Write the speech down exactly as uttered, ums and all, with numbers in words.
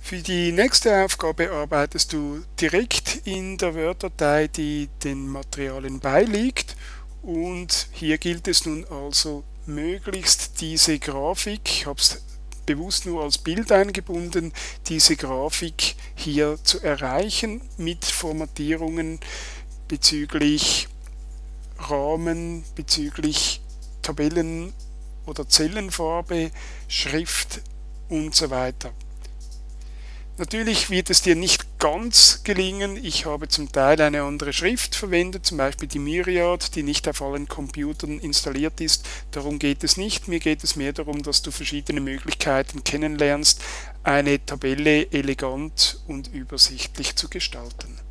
Für die nächste Aufgabe arbeitest du direkt in der Word-Datei, die den Materialien beiliegt, und hier gilt es nun also möglichst diese Grafik, ich habe es bewusst nur als Bild eingebunden, diese Grafik hier zu erreichen mit Formatierungen bezüglich Rahmen, bezüglich Tabellen- oder Zellenfarbe, Schrift und so weiter. Natürlich wird es dir nicht ganz gelingen. Ich habe zum Teil eine andere Schrift verwendet, zum Beispiel die Myriad, die nicht auf allen Computern installiert ist. Darum geht es nicht. Mir geht es mehr darum, dass du verschiedene Möglichkeiten kennenlernst, eine Tabelle elegant und übersichtlich zu gestalten.